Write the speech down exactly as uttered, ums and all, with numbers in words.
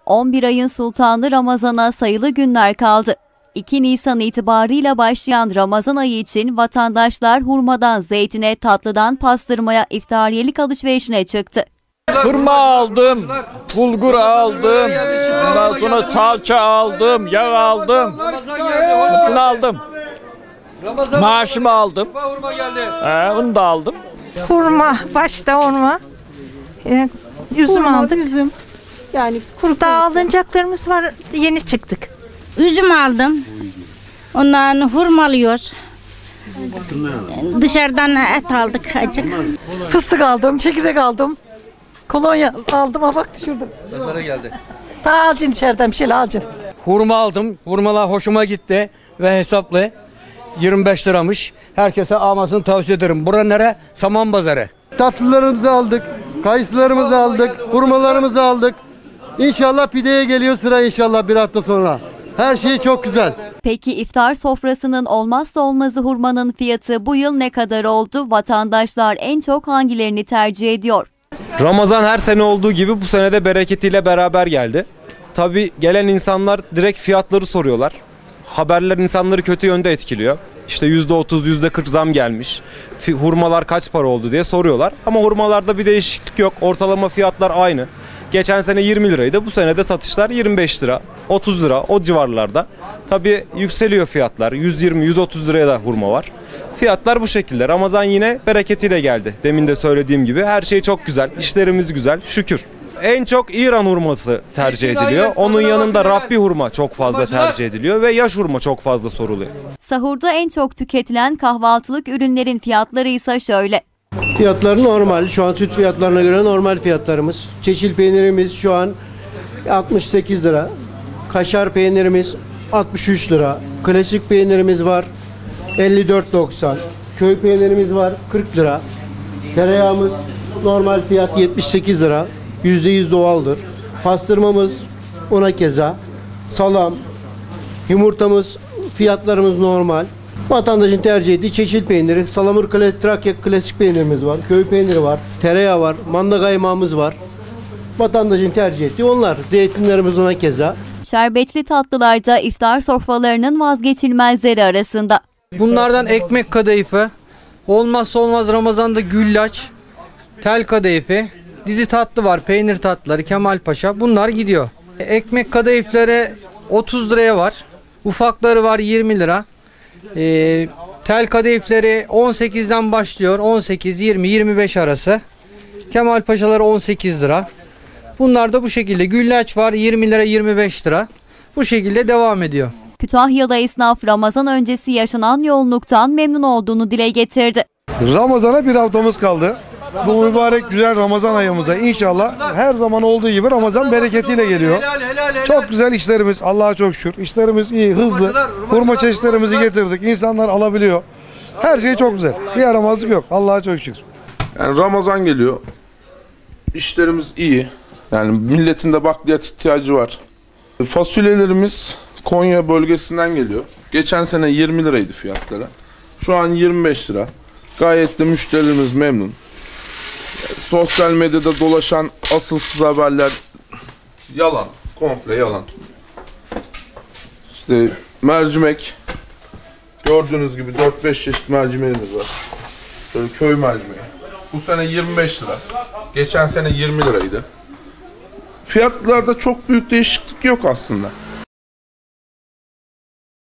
on bir ayın sultanı Ramazan'a sayılı günler kaldı. iki Nisan itibarıyla başlayan Ramazan ayı için vatandaşlar hurmadan zeytine, tatlıdan pastırmaya, iftariyelik alışverişine çıktı. Hurma aldım, bulgur aldım, ondan sonra salça aldım, yağ aldım, hepsini aldım. Maaşımı aldım, ee, onu da aldım. Hurma, başta hurma, ee, üzüm Hurma, aldık. Üzüm. Yani kuru Daha alınacaklarımız var, yeni çıktık. Üzüm aldım. Ondan hurma alıyoruz. Dışarıdan et aldık acık. fıstık aldım, çekirdek aldım. Kolonya aldım, ha bak düşürdüm. Pazara geldi. Ta alacaksın içeriden bir şeyler alacaksın. Hurma aldım. Hurmalar hoşuma gitti ve hesaplı. yirmi beş liramış. Herkese almasını tavsiye ederim. Bura nere? Saman Pazarı. Tatlılarımızı aldık, kayısılarımızı aldık, hurmalarımızı aldık. İnşallah pideye geliyor sıra inşallah bir hafta sonra. Her şey çok güzel. Peki iftar sofrasının olmazsa olmazı hurmanın fiyatı bu yıl ne kadar oldu? Vatandaşlar en çok hangilerini tercih ediyor? Ramazan her sene olduğu gibi bu sene de bereketiyle beraber geldi. Tabii gelen insanlar direkt fiyatları soruyorlar. Haberler insanları kötü yönde etkiliyor. İşte yüzde otuz, yüzde kırk zam gelmiş. Hurmalar kaç para oldu diye soruyorlar. Ama hurmalarda bir değişiklik yok. Ortalama fiyatlar aynı. Geçen sene yirmi liraydı. Bu sene de satışlar yirmi beş lira, otuz lira o civarlarda. Tabii yükseliyor fiyatlar. yüz yirmi yüz otuz liraya da hurma var. Fiyatlar bu şekilde. Ramazan yine bereketiyle geldi. Demin de söylediğim gibi her şey çok güzel. İşlerimiz güzel. Şükür. En çok İran hurması tercih ediliyor. Onun yanında Rabbi hurma çok fazla tercih ediliyor ve yaş hurma çok fazla soruluyor. Sahurda en çok tüketilen kahvaltılık ürünlerin fiyatları ise şöyle. Fiyatları normal. Şu an süt fiyatlarına göre normal fiyatlarımız. Çeşil peynirimiz şu an altmış sekiz lira. Kaşar peynirimiz altmış üç lira. Klasik peynirimiz var elli dört doksan. Köy peynirimiz var kırk lira. Tereyağımız normal fiyat yetmiş sekiz lira. yüzde yüz doğaldır. Pastırmamız ona keza. Salam, yumurtamız, fiyatlarımız normal. Vatandaşın tercih ettiği çeşit peyniri, salamur klasik, Trakya klasik peynirimiz var, köy peyniri var, tereyağı var, manda kaymağımız var. Vatandaşın tercih ettiği onlar. Zeytinlerimiz ona keza. Şerbetli tatlılar da iftar sofralarının vazgeçilmezleri arasında. Bunlardan ekmek kadayıfı, olmazsa olmaz Ramazan'da güllaç, tel kadayıfı, dizi tatlı var, peynir tatlıları, Kemalpaşa, bunlar gidiyor. Ekmek kadayıfları otuz liraya var, ufakları var yirmi lira. E, tel kadayıfları on sekizden başlıyor, on sekiz, yirmi, yirmi beş arası. Kemalpaşaları on sekiz lira. Bunlar da bu şekilde. Güllaç var yirmi lira, yirmi beş lira. Bu şekilde devam ediyor. Kütahya'da esnaf Ramazan öncesi yaşanan yoğunluktan memnun olduğunu dile getirdi. Ramazan'a bir haftamız kaldı. Bu mübarek güzel Ramazan ayımıza inşallah her zaman olduğu gibi Ramazan bereketiyle geliyor. Çok güzel işlerimiz, Allah'a çok şükür. İşlerimiz iyi, hızlı. Hurma çeşitlerimizi getirdik. İnsanlar alabiliyor. Her şey çok güzel. Bir yaramazlık yok. Allah'a çok şükür. Yani Ramazan geliyor. İşlerimiz iyi. Yani milletin de bakliyat ihtiyacı var. Fasulyelerimiz Konya bölgesinden geliyor. Geçen sene yirmi liraydı fiyatları. Şu an yirmi beş lira. Gayet de müşterilerimiz memnun. Sosyal medyada dolaşan asılsız haberler yalan. Komple yalan. İşte mercimek. Gördüğünüz gibi dört beş çeşit mercimeğimiz var. Böyle köy mercimeği. Bu sene yirmi beş lira. Geçen sene yirmi liraydı. Fiyatlarda çok büyük değişiklik yok aslında.